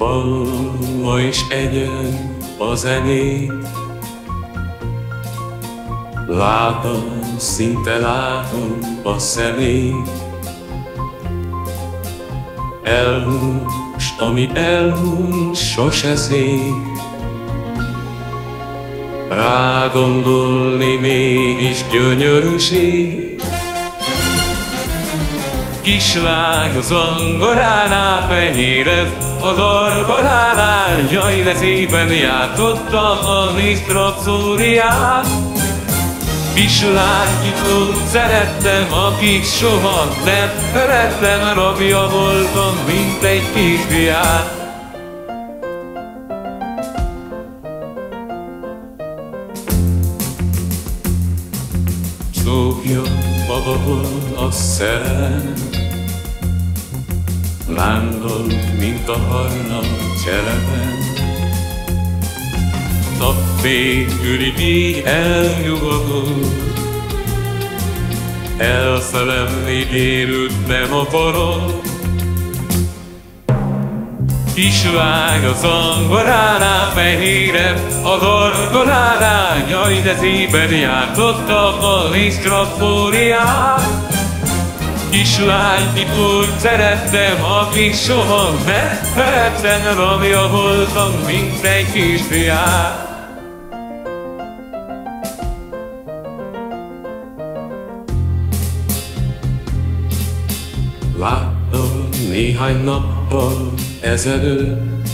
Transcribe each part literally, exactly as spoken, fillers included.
Hallom is egyen a zenét, látom, szinte látom a szemét. Elhús, ami elhús, sose szép. Rágondolni mégis gyönyörűség. Kislány a zongoránál fenyérez, az argaránál, jaj, de szépen játszottam a liszt rapszódiát. Kislány, kit szerettem, akit soha nem szerettem, rabja voltam, mint egy kisfiát. Szokja magahol a szerelem, lándolt, mint a harna cselepen. Napfényüli díj elnyugodott, elszelemni érült nem akarok. Kislány a zongoránál fehérebb, az argaránál, jaj, de szépen játszottak a lisztrapóriát. Kislány, kit úgy szerettem, akit soha nem szerettem, rabja voltam, mint egy kisfiát. Láttam néhány nappal ezelőtt,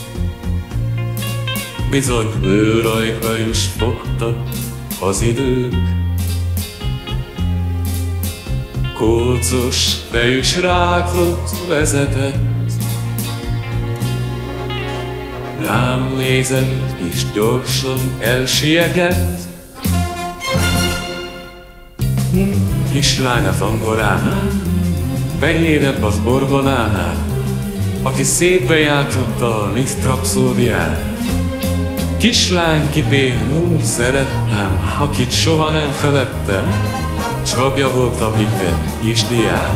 bizony őrajka is fogtak az idők. Kócos fejű srácot vezetett, rám nézett és gyorsan elsietett. Kislány a zongoránál, fehérebb az orgonánál, aki szépen játszotta a liszt rapszódiát. Kislány, kit én úgy szerettem, akit soha nem feledtem, csapja voltam, mint egy kis diák.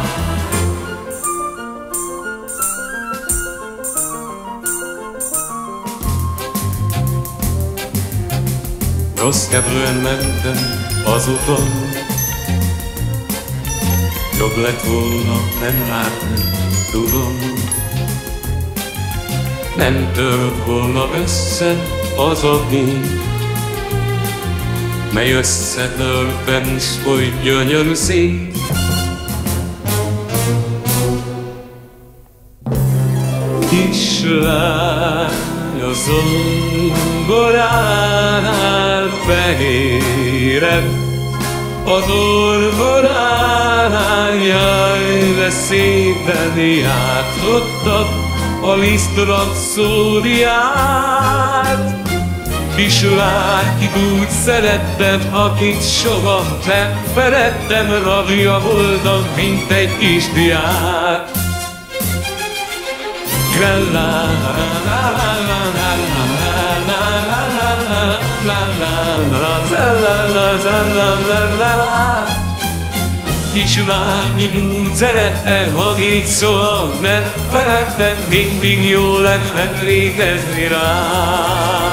Rossz kedvűen mentem az úton, jobb lett volna nem látni, tudom. Nem tört volna össze az a víz, mely összetörben s oly gyönyörű szép. Kislány a zongoránál fehérebb, az orgonánál, jaj, de szépen játszottak a liszt rapszódiát. Kislány, kit úgy szerettem, akit soha nem feledtem, rabja voltam, mint egy kisdiák. Kislány, kit úgy szerettem, akit soha nem feledtem, mindig jó lett meglétezni rá.